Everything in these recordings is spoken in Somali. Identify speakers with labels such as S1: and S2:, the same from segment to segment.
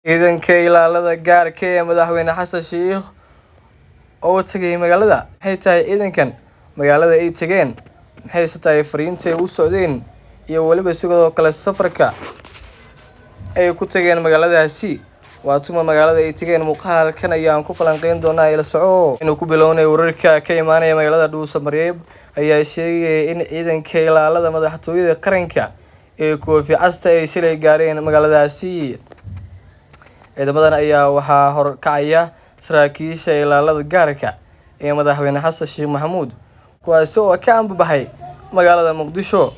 S1: ciidanka ilaalada gaarka ee madaxweyne xasan sheikh oo tagay magaalada maxay tahay ciidankan magaalada ay tageen maxay tahay fariintay u socdeen iyo waliba sidoo kale safarka ay ku tageen magaaladaasi waa tuma magaalada ay tageen muuqaalkan ayaan ku falanqeyn doonaa ila soco inuu ku bilownay wararka ka imaanaya magaalada Dhuusamareeb ayaa sheegay in ciidanka ilaalada madaxtooyada qaranka ee koofi casta ay silay gaareen magaaladaasi ciidamadan ayaa waxaa horkacaya saraakiisha ilaalada gaarka ee madaxweyne xasan sheikh maxamuud kuwaas oo ka ambabaxay magaalada muqdisho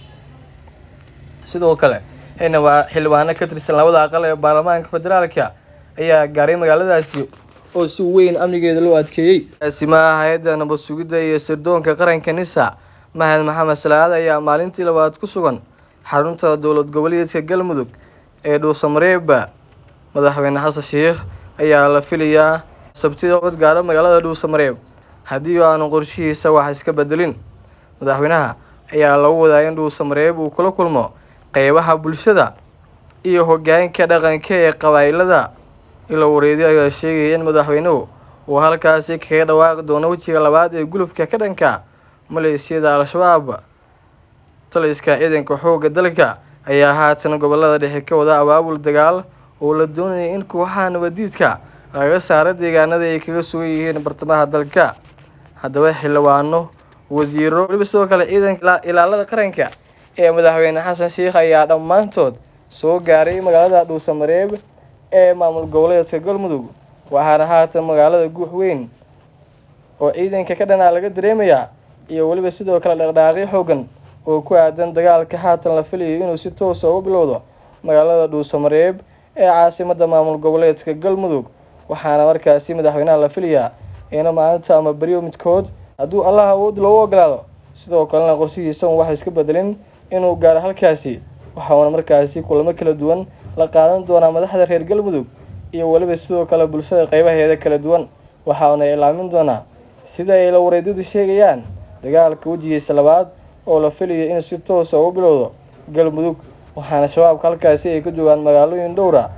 S1: sidoo kale xildhibaano ka tirsan labada aqal ee baarlamaanka federaalka ayaa gaaray magaaladaasi oo si weyn amnigeeda loo adkeeyay asimaha hay'adda nabad sugidda iyo sirdoonka qaranka NISA Mahad Maxamed Salaad ayaa maalintii labaad ku sugan xarunta dowlad goboleedka Galmudug ee Dhuusamareeb madaxweyne xasan sheikh ayaa la filayaa sabtida oo gaara magaalada Dhuusamareeb haddii aanu qorshihiisa wax iska bedelin madaxweynaha ayaa lagu wadaa in Dhuusamareeb uu kula kulmo qaybaha bulshada iyo hoggaanka dhaqanka ee qabaa'ilada ilo wareediyo ayaa sheegay in madaxweynuhu uu halkaasi kaga dhawaaqi doono wajiga labaad ee gulufka ka dhanka maleeshiyada al-shabaab taliska ciidanka xoogga dalka ayaa haatan gobolada dhexe ka wada abaabul dagaal oo la doonayay in kooxaha nabadiidka laga saaro deegaanada ay kaga sugan yihiin bartamaha dalka haddaba xildhibaano wasiiro waliba sidoo kale ciidanka ilaalada qaranka ee madaxweyne xasan sheikh ayaa dhammaantood soo gaaray magaalada Dhuusamareeb ee maamul goboleedka Galmudug waxaana haatan magaalada guux weyn oo ciidanka ka dhanaa laga dareemayaa iyo waliba sidoo kale dhaqdhaqaaqyo xooggan oo ku aadan dagaalka haatan la filayo inuu si toos ah u bilowdo magaalada Dhuusamareeb ee caasimadda maamul goboleedka Galmudug waxaana markaasi madaxweynaha la filayaa in maanta ama bariyo midkood hadduu Allah awood loo ogolaado sidoo kalena qorshihiisa wax iska bedelin inuu gaaro halkaasi waxaana markaasi kulamo kala duwan la qaadan doona madaxda reer Galmudug iyo waliba sidoo kale bulshada qaybaheeda kala duwan waxaana ilaamin doona sida ay la wareedidu sheegayaan dagaalka wajigiisa labaad oo la filayo in si toos ah u bilowdo Galmudug waxaana shabaabka halkaasi ay ka joogaan magaalooyin dhowr ah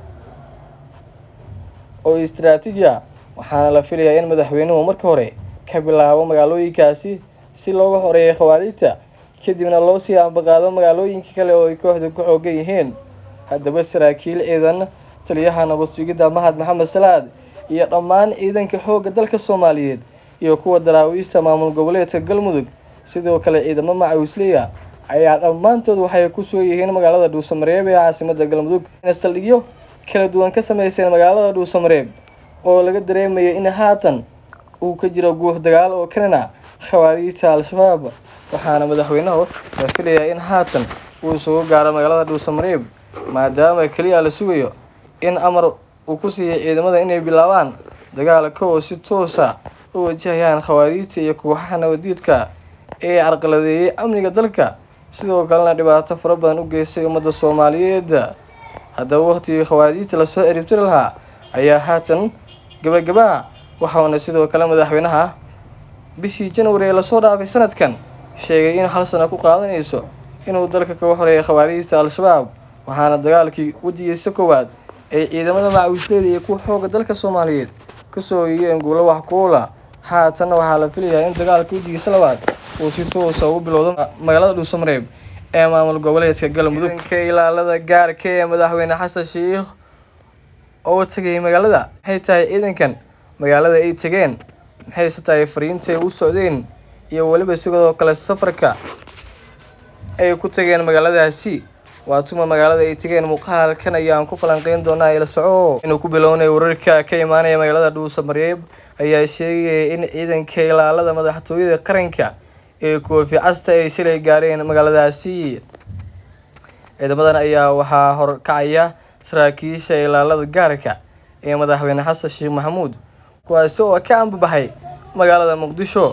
S1: oo istiraatiiji ah waxaana la filayaa in madaxweynuhu marka hore ka bilaabo magaalooyinkaasi si looga horeeyo khawaarijta kadibna loo sii ambaqaado magaalooyinka kale oo ay kooxdu ku xoogan yihiin haddaba saraakiil ciidan taliyaha nabad sugidda Mahad Maxamed Salaad iyo dhammaan ciidanka xoogga dalka Soomaaliyeed iyo kuwa daraawiista maamul goboleedka Galmudug sidoo kale ciidamo macawisleeya ayaa dhammaantood waxay ku soo yihiin magaalada Dhuusamareeb ee caasimadda Galmudug saldhigyo kala duwan ka sameeyeen magaalada Dhuusamareeb oo laga dareemayo in haatan uu ka jiro guux dagaal oo kanana khawaarijta al-shabaab waxaana madaxweynuhu la filayaa in haatan uu soo gaaro magaalada Dhuusamareeb maadaama kaliya la sugayo in amar uu ku siiyay ciidamada inay bilaabaan dagaalka oo si toos ah u wajahayaan khawaarijta iyo kooxaha nabadiidka ee carqaladeeyay amniga dalka sidoo kalena dhibaato fara badan u geystay ummadda Soomaaliyeed haddaba waqtigii khawaarijta la soo ciribtiri lahaa ayaa haatan gabagaba waxaana sidoo kale madaxweynaha bishii January la soo dhaafay sanadkan sheegay in hal sano ku qaadanayso inuu dalka ka xoreeyo khawaarijta al-shabaab waxaana dagaalkii wajigiisa koowaad ay ciidamada macawisleeda iyo kuwa xoogga dalka Soomaaliyeed ka soo yeeyeen guulo wax ku ool ah haatan waxaa la filayaa in dagaalka wajigiisa labaad uu si toos ah u bilowdo magaalada Dhuusamareeb ee maamul goboleedka Galmudug ciidanka ilaalada gaarka ee madaxweyne xasan sheikh oo tagay magaalada maxay tahay ciidankan magaalada ay tageen maxay tahay fariintay u socdeen iyo waliba sidoo kale safarka ay ku tageen magaaladaasi waa tuma magaalada ay tageen muuqaalkan ayaan ku falanqeyn doonaa ila soco inuu ku bilownay wararka ka imaanaya magaalada Dhuusamareeb ayaa sheegay in ciidanka ilaalada madaxtooyada qaranka ee koofi casta ay silay gaareen magaaladaasi ciidamadan ayaa waxaa horkacaya saraakiisha ilaalada gaarka ee madaxweyne xasan sheikh maxamuud kuwaas oo ka ambabaxay magaalada muqdisho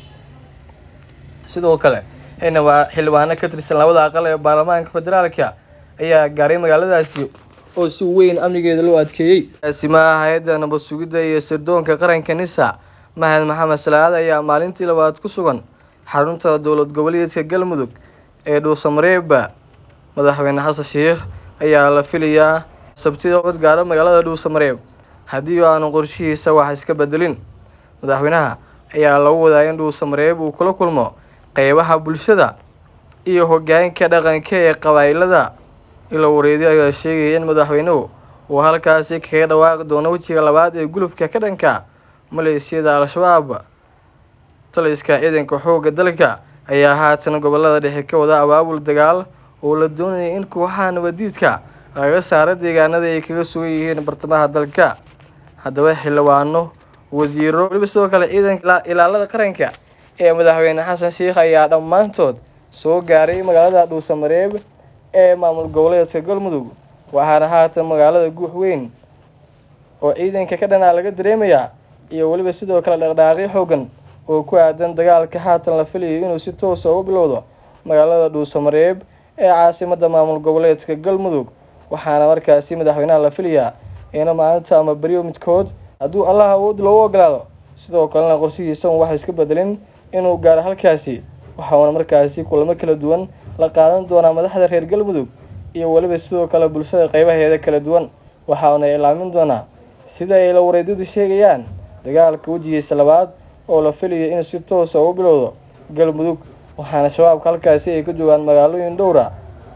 S1: sidoo kale xildhibaano ka tirsan labada aqal ee baarlamaanka federaalka ayaa gaaray magaaladaasi oo si weyn amnigeeda loo adkeeyay asimaha hay'adda nabad sugidda iyo sirdoonka qaranka NISA Mahad Maxamed Salaad ayaa maalintii labaad ku sugan xarunta dowlad goboleedka Galmudug ee Dhuusamareeb madaxweyne xasan sheikh ayaa la filayaa sabtida oo gaara magaalada Dhuusamareeb haddii aanu qorshihiisa wax iska bedelin. Madaxweynaha ayaa lagu wadaa in Dhuusamareeb uu kula kulmo qaybaha bulshada iyo hoggaanka dhaqanka ee qabaa'ilada. Ilo wareedi ayaa sheegay in madaxweynuhu uu halkaasi kaga dhawaaqi doono wejiga labaad ee gulufka ka dhanka maleeshiyada Al-Shabaab. Taliska ciidanka xoogga dalka ayaa haatan gobolada dhexe ka wada abaabul dagaal oo la doonayay in kooxaha nabadiidka laga saaro deegaanada ay kaga sugan yihiin bartamaha dalka. Haddaba xildhibaano, wasiiro, waliba sidoo kale ciidanka ilaalada qaranka ee madaxweyne Xasan Sheikh ayaa dhammaantood soo gaaray magaalada Dhuusamareeb ee maamul goboleedka Galmudug. Waxaana haatan magaalada guux weyn oo ciidanka ka dhanaa laga dareemayaa iyo waliba sidoo kale dhaqdhaqaaqyo xooggan oo ku aadan dagaalka haatan la filayo inuu si toos ah u bilowdo magaalada Dhuusamareeb ee caasimadda maamul goboleedka Galmudug. Waxaana markaasi madaxweynaha la filayaa in maanta ama bariyo midkood hadduu Allah awood loo ogolaado sidoo kalena qorshihiisa wax iska bedelin inuu gaaro halkaasi. Waxaana markaasi kulamo kala duwan la qaadan doonaa madaxda reer Galmudug iyo waliba sidoo kale bulshada qaybaheeda kala duwan. Waxaana ilaamin doonaa sida ay la wareedidu sheegayaan dagaalka wejigiisa labaad oo la filayo in si toos ah u bilowdo Galmudug. Waxaana shabaabka halkaasi ay ka joogaan magaalooyin dhowr ah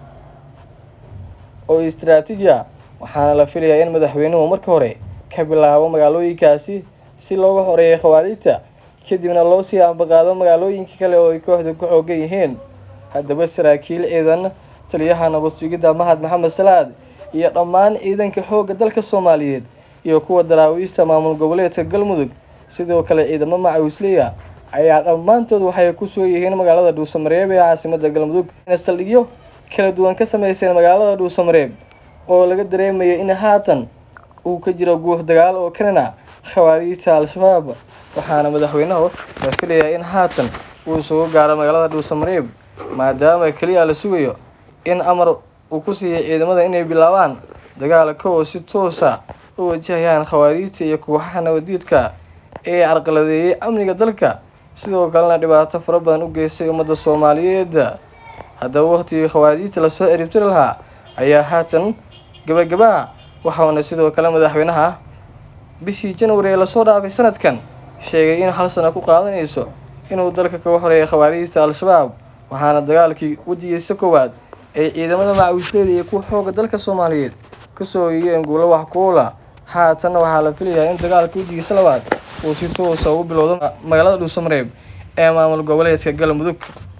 S1: oo istiraatiiji ah. Waxaana la filayaa in madaxweynuhu marka hore ka bilaabo magaalooyinkaasi si looga horeeyo khawaarijta kadibna loo sii ambaqaado magaalooyinka kale oo ay kooxdu ku xooggan yihiin. Haddaba saraakiil ciidan, taliyaha nabad sugidda Mahad Maxamed Salaad iyo dhammaan ciidanka xoogga dalka Soomaaliyeed iyo kuwa daraawiishta maamul goboleedka Galmudug sidoo kale ciidamo macawisley ayaa dhammaantood waxay ku soo yihiin magaalada Dhuusamareeb ee caasimadda Galmudug. Saldhigyo kala duwan ka sameysay magaalada Dhuusamareeb oo laga dareemayo in haatan uu ka jiro guux dagaal oo kanana khawaarijta Al-Shabaab. Waxaana madaxweynuhu la filayaa in haatan uu soo gaaro magaalada Dhuusamareeb maadaama kaliya la sugayo in amar uu ku siiyay ciidamada inay bilaabaan dagaalka oo si toos ah u wajahayaan khawaarijta iyo kooxaha nabadiidka ee carqaladeeyay amniga dalka sidoo kalena dhibaato fara badan u geystay ummadda Soomaaliyeed. Haddaba waqtigii khawaarijta la soo ciribtiri lahaa ayaa haatan gabagaba. Waxaana sidoo kale madaxweynaha bishii January ee la soo dhaafay sanadkan sheegay in hal sano ku qaadanayso inuu dalka kaga xoreeyo khawaarijta Al-Shabaab. Waxaana dagaalkii wejigiisa koowaad ay ciidamada macawisleyda iyo kuwa xoogga dalka Soomaaliyeed ka soo yeeyeen guulo wax ku ool ah. Haatan waxaa la filayaa in dagaalka wejigiisa labaad uu si toos ah u bilowdo magaalada Dhuusamareeb ee maamul goboleedka Galmudug.